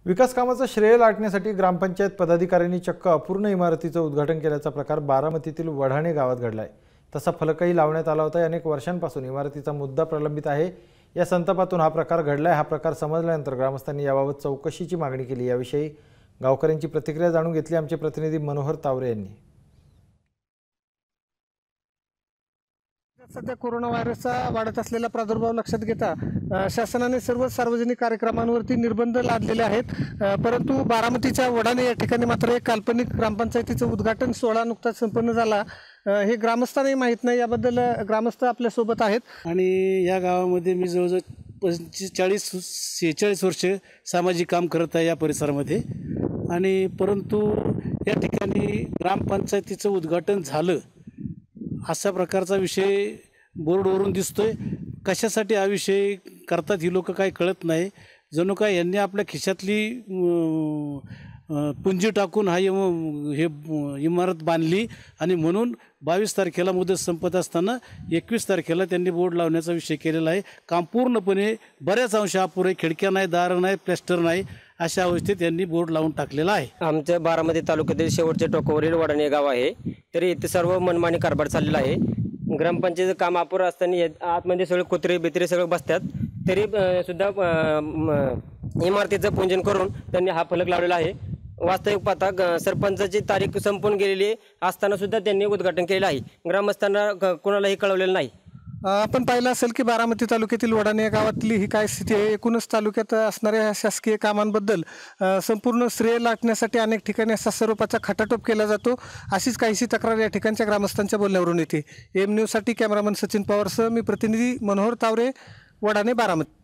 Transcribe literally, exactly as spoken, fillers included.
विकास कामाचं श्रेय लाटण्यासाठी ग्रामपंचायत पदाधिकाऱ्यांनी चक्क अपूर्ण इमारतीचं उद्घाटन केल्याचा प्रकार बारामतीतील वढाणे गावात घडलाय। तसा फलकही लावण्यात आला होता। अनेक वर्षांपासून इमारतीचा मुद्दा प्रलंबित आहे। या संतापातून हा प्रकार घडलाय। हा प्रकार समजल्यानंतर ग्रामस्थांनी याबाबत चौकशीची मागणी केली। याविषयी गावकऱ्यांची प्रतिक्रिया जाणून घेतली आमचे प्रतिनिधी मनोहर तावरे यांनी। सध्या कोरोना व्हायरसचा वाढत असलेला प्रादुर्भाव लक्षात घेता शासनाने सर्व सार्वजनिक कार्यक्रमांवरती निर्बंध लादलेले आहेत। परंतु बारामतीच्या वडाणे या ठिकाणी मात्र एक काल्पनिक ग्रामपंचायतीचं उद्घाटन सोहळा नुकताच संपन्न झाला। हे ग्रामस्थांनाही माहीत नाही। याबद्दल ग्रामस्थ आपल्या सोबत आहेत। आणि या गावामध्ये मी जवळजवळ पंचेचाळीस चाळीस सेहेचाळीस वर्ष सामाजिक काम करत आहे या परिसरामध्ये। आणि परंतु या ठिकाणी ग्रामपंचायतीचं उद्घाटन झालं अशा प्रकारचा विषय बोर्डवरून दिसतोय। कशासाठी हा विषय करतात ही लोक काय कळत नाही। जणू काय यांनी आपल्या खिशातली पुंजी टाकून हा हे इमारत बांधली आणि म्हणून बावीस तारखेला मुदत संपत असताना एकवीस तारखेला त्यांनी बोर्ड लावण्याचा विषय केलेला आहे। काम पूर्णपणे बऱ्याच अंश अपुरे, खिडक्या नाही, दारं नाही, प्लॅस्टर नाही, अशा अवस्थेत त्यांनी बोर्ड लावून टाकलेला आहे। आमच्या बारामती तालुक्यातील शेवटचे टोकावरील वडाणे गाव आहे, तरी इथे सर्व मनमानी कारभार चाललेला आहे। ग्रामपंचायतीचं काम अपुरं असताना आतमध्ये सगळे कुत्रे बित्रे सगळे बसतात, तरी सुद्धा इमारतीचं पूजन करून त्यांनी हा फलक लावलेला आहे। वास्तविक पाहता सरपंचाची तारीख संपून गेलेली असताना सुद्धा त्यांनी उद्घाटन केलेलं आहे। ग्रामस्थांना कोणालाही कळवलेलं नाही। आपण पाहिलं असेल की बारामती तालुक्यातील वडाणे या गावातली ही काय स्थिती आहे। एकूणच तालुक्यात असणाऱ्या शासकीय कामांबद्दल संपूर्ण श्रेय लाटण्यासाठी अनेक ठिकाणी असा स्वरूपाचा खटाटोप केला जातो। अशीच काहीशी तक्रार या ठिकाणच्या ग्रामस्थांच्या बोलण्यावरून येते। एम न्यूजसाठी कॅमेरामन सचिन पवारसह मी प्रतिनिधी मनोहर तावरे, वडाणे, बारामती।